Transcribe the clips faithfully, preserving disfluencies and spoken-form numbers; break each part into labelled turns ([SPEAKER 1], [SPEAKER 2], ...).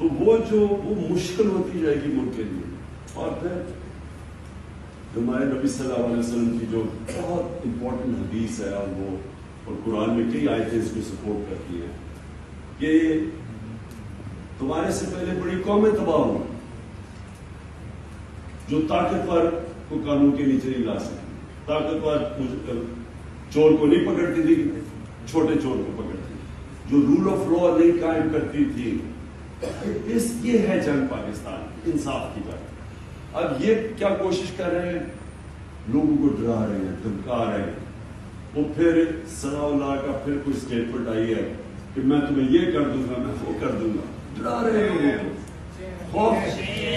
[SPEAKER 1] تو وہ جو وہ مشکل ہوتی جائے گی ملک کے لیے. اور پھر ہمارے نبی صلی اللہ علیہ وسلم کی جو بہت امپورٹنٹ حدیث ہے اور وہ اور قرآن میں کئی آیتیں اس کو سپورٹ کرتی ہیں کہ تمہارے سے پہلے بڑی قومیں تباہ ہوں جو طاقتور کو قانون کے نیچے نہیں لا سکتی. طاقتور چور کو نہیں پکڑتی تھی, چھوٹے چور کو پکڑتی, جو رول آف لا نہیں قائم کرتی تھی. اس یہ ہے جنگ پاکستان, انصاف کی جنگ. اب یہ کیا کوشش کر رہے ہیں, لوگوں کو ڈرا رہے ہیں, دھمکا رہے ہیں. وہ پھر ثناء اللہ کا پھر کوئی اسٹیٹمنٹ آئی ہے کہ میں تمہیں یہ کر دوں گا, میں وہ کر دوں گا. ڈرا رہے ہیں لوگوں کو, خوف.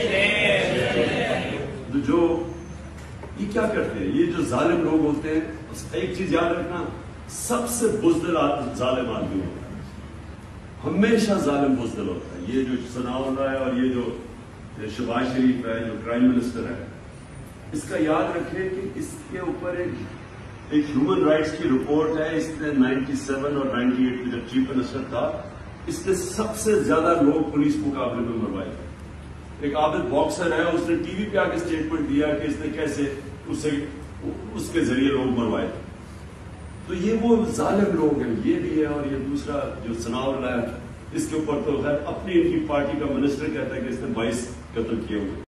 [SPEAKER 1] جو یہ کیا کرتے ہیں, یہ جو ظالم لوگ ہوتے ہیں, ایک چیز یاد رکھنا, سب سے بزدل ظالم آدمی ہوتا ہے, ہمیشہ ظالم بزدل ہوتا ہے. یہ جو ثناء اللہ ہے اور یہ جو شہباز شریف ہے جو پرائم منسٹر ہے, اس کا یاد رکھیں کہ اس کے اوپر ایک ایک ہیومن رائٹس کی رپورٹ ہے. اس نے نائنٹی سیون اور نائنٹی ایٹ میں جب چیف منسٹر تھا, اس نے سب سے زیادہ لوگ پولیس مقابلے میں مروائے. ایک عابد باکسر ہے, اس نے ٹی وی پہ آ کے اسٹیٹمنٹ دیا کہ اس نے کیسے اسے اس کے ذریعے لوگ مروائے. تو یہ وہ ظالم لوگ ہیں, یہ بھی ہے. اور یہ دوسرا جو ثناء اللہ ہے, اس کے اوپر تو خیر اپنی ان کی پارٹی کا منسٹر کہتا ہے کہ اس نے بائیس قتل کیے ہوئے.